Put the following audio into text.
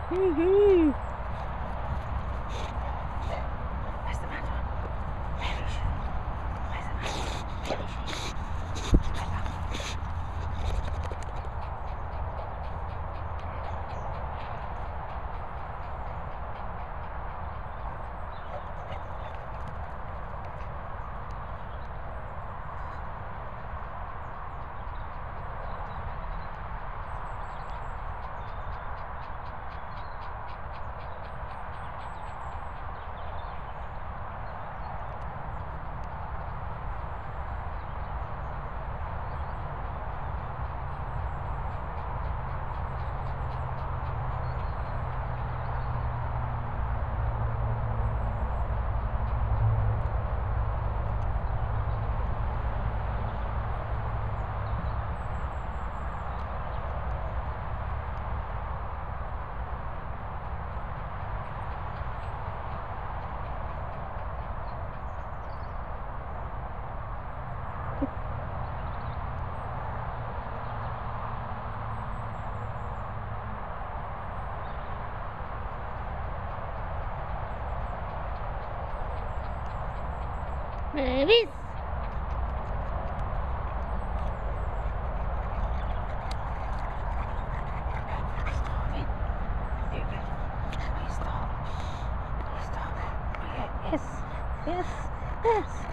Woohoo! Where's the matter? Where is she? Where's the matter? Where is she? Peppa. Babies. Hugo, stop. Stop. Yes, yes, yes.